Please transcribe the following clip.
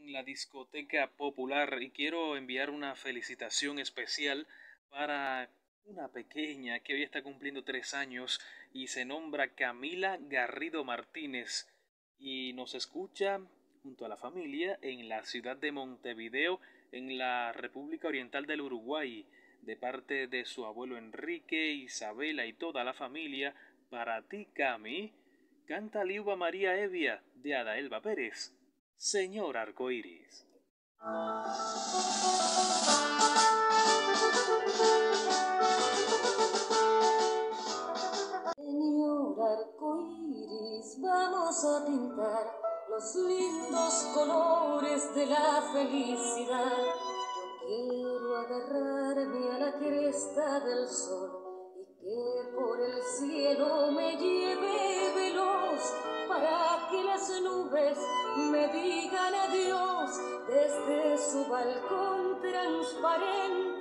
en la discoteca popular y quiero enviar una felicitación especial para una pequeña que hoy está cumpliendo 3 años y se nombra Camila Garrido Martínez y nos escucha junto a la familia en la ciudad de Montevideo, en la República Oriental del Uruguay, de parte de su abuelo Enrique, Isabela y toda la familia. Para ti, Cami, canta Liuba María Evia de Adaelba Pérez, Señor Arcoíris. Señor Arcoíris, vamos a pintar los lindos colores de la felicidad. Yo quiero agarrarme a la cresta del sol y que por el cielo me lleve veloz para que las nubes me digan adiós desde su balcón transparente.